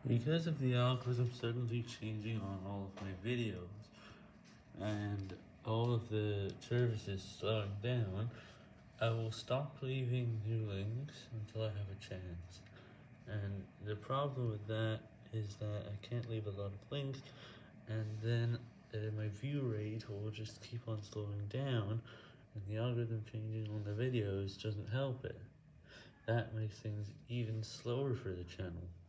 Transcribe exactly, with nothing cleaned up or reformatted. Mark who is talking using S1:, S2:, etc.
S1: Because of the algorithm suddenly changing on all of my videos, and all of the services slowing down, I will stop leaving new links until I have a chance. And the problem with that is that I can't leave a lot of links, and then uh, my view rate will just keep on slowing down, and the algorithm changing on the videos doesn't help it. That makes things even slower for the channel.